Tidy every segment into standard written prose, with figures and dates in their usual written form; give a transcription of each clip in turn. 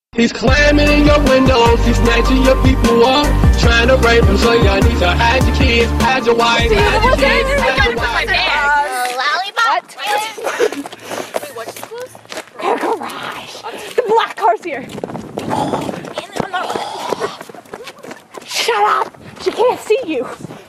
He's climbing in your windows, he's snatching your people up, trying to rape them, so y'all need to hide your kids, hide your wife, hide your kids, hide your wife. Lollipop? Wait, what's this close? Garage. The black car's here. Shut up! She can't see you.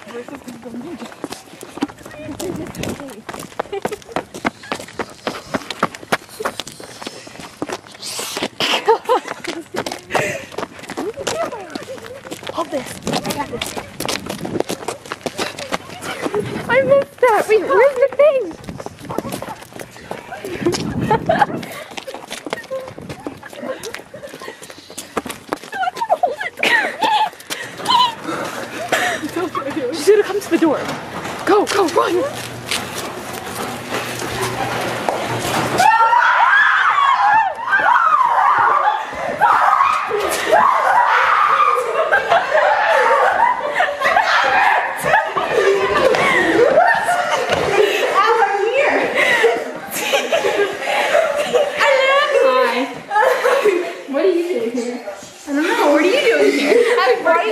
Hold this. I got this. I missed that. Wait, where's the thing? She's gonna come to the door. Go, go, run!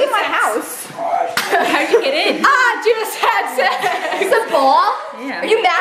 How'd you get in? Just had sex. It's a ball? Yeah. Are you mad